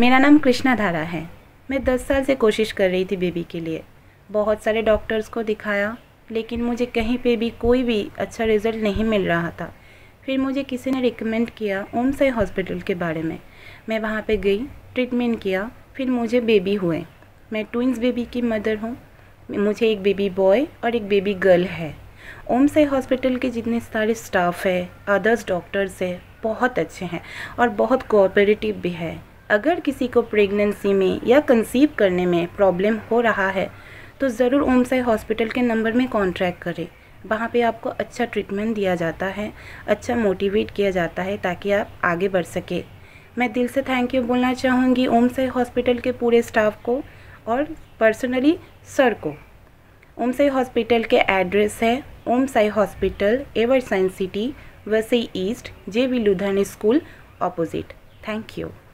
मेरा नाम कृष्णा धारा है। मैं 10 साल से कोशिश कर रही थी बेबी के लिए। बहुत सारे डॉक्टर्स को दिखाया, लेकिन मुझे कहीं पे भी कोई भी अच्छा रिज़ल्ट नहीं मिल रहा था। फिर मुझे किसी ने रिकमेंड किया ओम साई हॉस्पिटल के बारे में। मैं वहाँ पे गई, ट्रीटमेंट किया, फिर मुझे बेबी हुए। मैं ट्विंस बेबी की मदर हूँ। मुझे एक बेबी बॉय और एक बेबी गर्ल है। ओम साई हॉस्पिटल के जितने सारे स्टाफ है, अदर्स डॉक्टर्स है, बहुत अच्छे हैं और बहुत कोऑपरेटिव भी है। अगर किसी को प्रेगनेंसी में या कंसीव करने में प्रॉब्लम हो रहा है तो ज़रूर ओम साई हॉस्पिटल के नंबर में कॉन्टैक्ट करें। वहाँ पे आपको अच्छा ट्रीटमेंट दिया जाता है, अच्छा मोटिवेट किया जाता है ताकि आप आगे बढ़ सके। मैं दिल से थैंक यू बोलना चाहूँगी ओम साई हॉस्पिटल के पूरे स्टाफ को और पर्सनली सर को। ओम साई हॉस्पिटल के एड्रेस है Om Sai hospital, Evershine City, Vasai East, JV Ludhiana school opposite. Thank you.